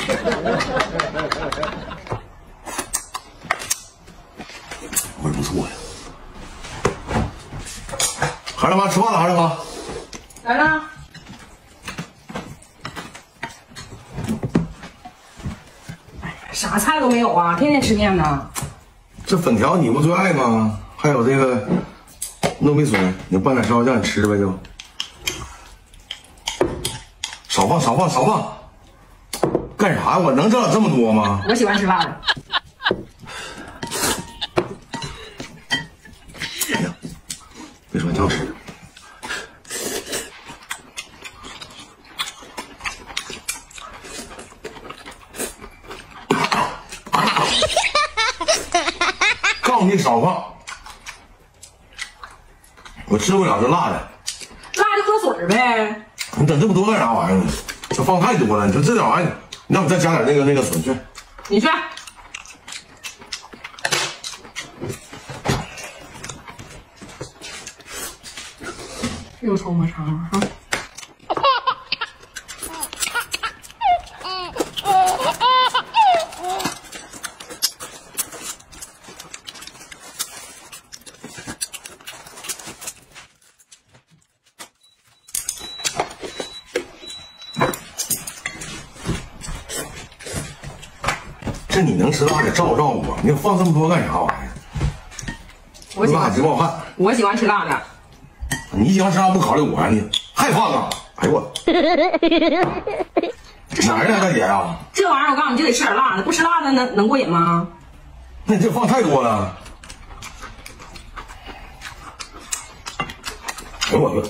味不错呀。孩子妈吃饭了，孩子妈。 来了。啥菜都没有啊，天天吃面呢。 这粉条你不最爱吗？还有这个糯米笋，你拌点烧酱你吃呗就。少放少放少放。干啥呀？我能整这么多吗？ 我喜欢吃辣的。 哎呀，别说挺好吃的。告诉你少放，我吃不了这辣的。 辣就喝水呗。 你整这么多干啥玩意儿呢？这放太多了，你说这点玩意儿，你让我再加点那个笋去。 你去。又抽摩擦了哈。 这你能吃辣的照顾照顾我，你放这么多干啥玩意儿？ 我喜欢直冒汗。 我喜欢吃辣的。 你喜欢吃辣不考虑我啊？你还放啊？哎呦我！哪儿呢，大姐啊？ 这玩意儿我告诉你，就得吃点辣的，不吃辣的能过瘾吗？ 那你这放太多了。哎呦我去！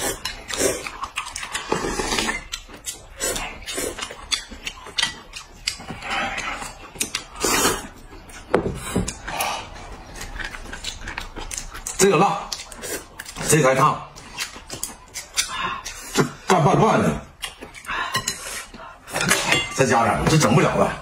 这个辣，这才烫，这干拌饭呢，再加点，这整不了了。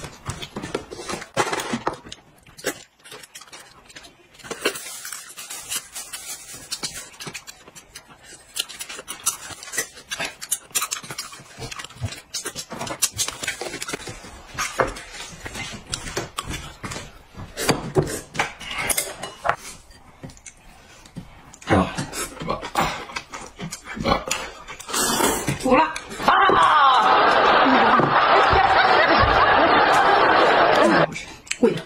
服了。贵了。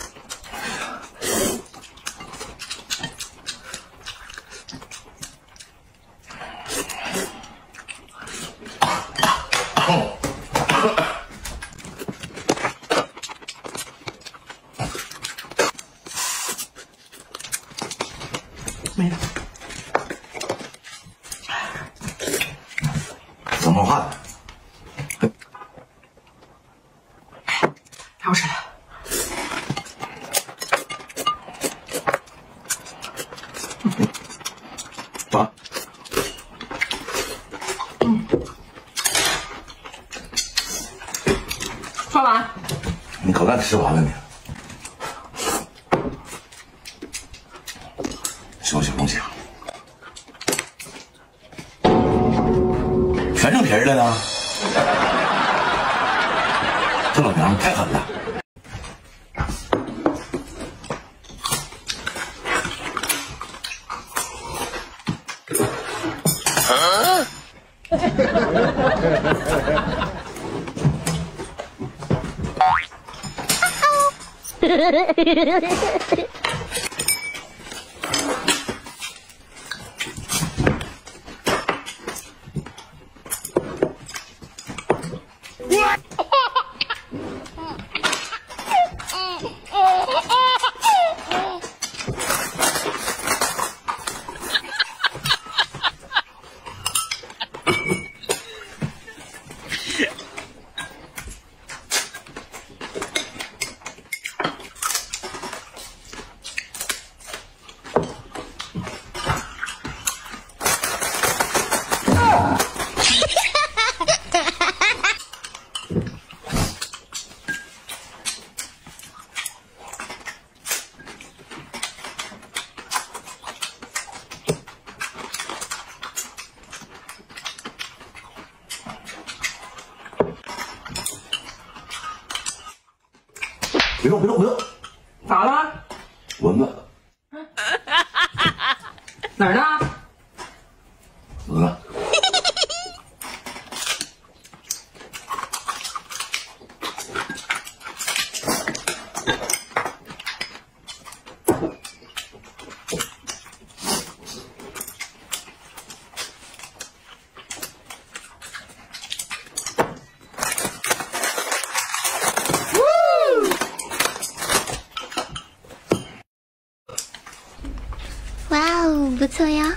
没了。 整冒汗。 太好吃了。 啊。 刷碗。 你可算吃完了你。小东西啊，全剩皮儿了呢。这老娘们太狠了。 别动，别动，别动！ 咋了？ 蚊子。 哪儿呢？ 死了。 哇哦，不错呀！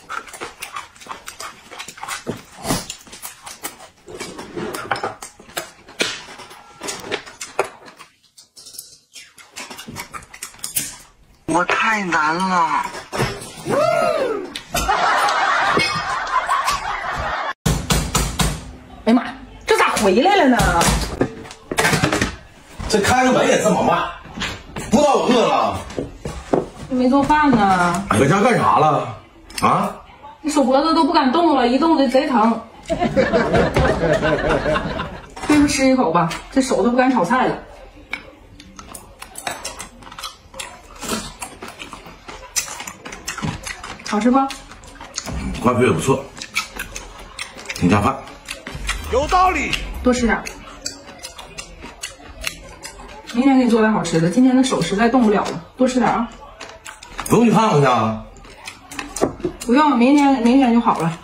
我太难了。 哎呀妈呀，这咋回来了呢？ 这开个门也这么慢，不知道我饿了。 没做饭呢。 搁家干啥了？啊？ 你手脖子都不敢动了，一动就贼疼。对付吃一口吧，这手都不敢炒菜了。好吃不？ 瓜皮也不错，挺下饭。 有道理。 多吃点。明天给你做点好吃的，今天的手实在动不了了，多吃点啊。 不用去看看去啊？ 不用，明天就好了。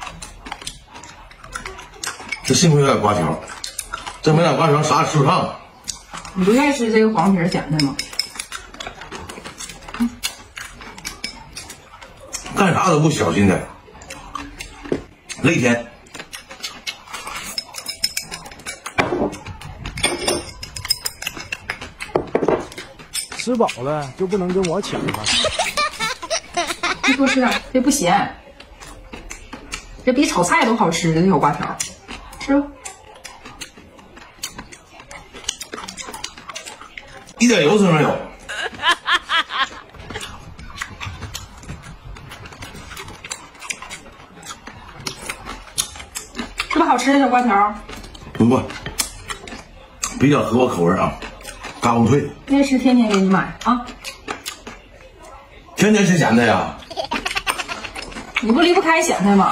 这幸亏有点瓜条，这没点瓜条啥也吃不上。 你不愿意吃这个黄皮咸菜吗？ 干啥都不小心的，那天吃饱了就不能跟我抢了。 你多吃点，这不咸，这比炒菜都好吃的这小瓜条，吃吧。 一点油都没有。 是不是好吃的小瓜条？ 不，比较合我口味啊，嘎嘣脆。 那是天天给你买啊。 天天吃咸的呀？ 你不离不开咸菜吗？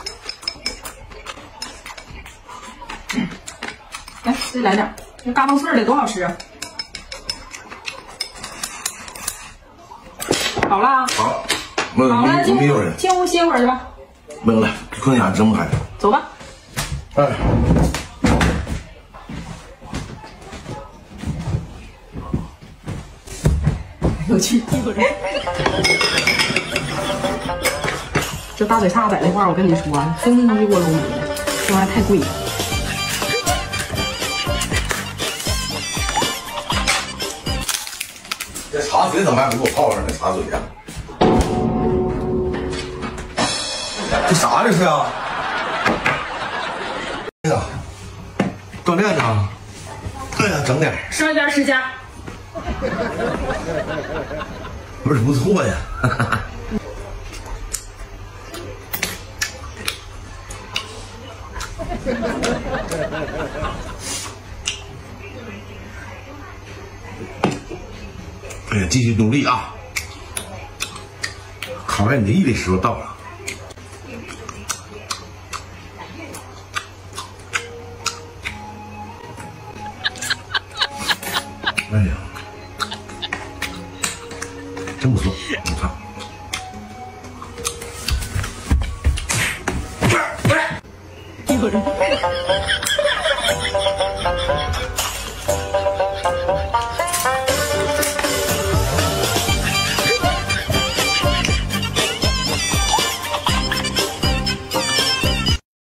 来，再来点，这嘎嘣脆的多好吃啊！好了， 好，那好了， 没有人， 进屋歇会儿去吧。 没有了，困眼睁不开。 走吧。 哎， 有趣。这大嘴叉在那块儿，我跟你说，分分钟就给我搂没了，这玩意儿太贵了。 这茶水怎么还不给我泡上呢？茶水呀、这啥这是啊？哎呀，锻炼呢？哎呀，整点吃1吃家。 不是不错呀。哎呀，继续努力啊！考验你的毅力时候到了。哎呀，真不错，你看。 有人。